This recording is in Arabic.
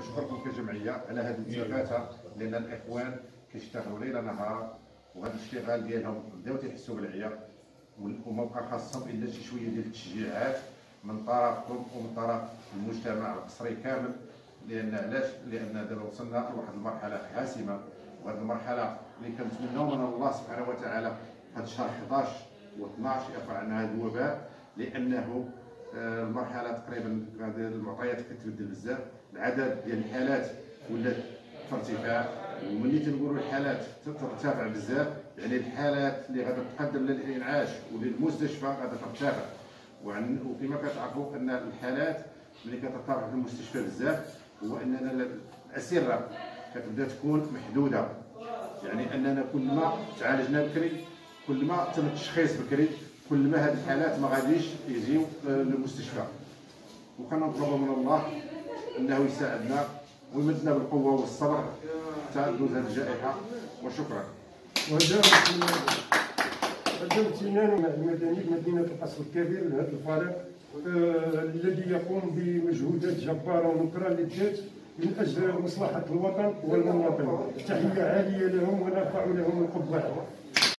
ونشكركم كجمعيه على هذه الاستفاده، لان الاخوان كيشتغلوا ليل نهار، وهذا الاشتغال ديالهم بداو تيحسوا بالعيا، وما بقى خاصهم الا شي شويه ديال التشجيعات من طرفكم ومن طرف المجتمع القصري كامل. لان علاش؟ لان دابا وصلنا لواحد المرحله حاسمه، وهذه المرحله اللي كنتمناو من الله سبحانه وتعالى هذا الشهر 11 و12 يرفع عنا هذا الوباء، لانه المرحله تقريبا هذه المعطيات كتبدل بزاف، العدد ديال الحالات ولات في ارتفاع، وملي تنقولوا الحالات ترتفع بزاف يعني الحالات اللي غادا تقدم للانعاش وللمستشفى غادا ترتفع. وكما كتعرفوا ان الحالات ملي كترتفع في المستشفى بزاف هو اننا الاسره كتبدا تكون محدوده، يعني اننا كل ما تعالجنا بكري، كل ما تم التشخيص بكري، كل ما هذه الحالات ما غاديش يجيو للمستشفى. وكنطلبوا من الله انه يساعدنا ويمدنا بالقوه والصبر حتى تدوز هذه الجائحه، وشكرا. هذا امتنان مع المدني بمدينه القصر الكبير لهذا الفريق الذي يقوم بمجهودات جباره ونكره للذات من اجل مصلحه الوطن والمواطن. تحيه عاليه لهم ونرفع لهم القبعه.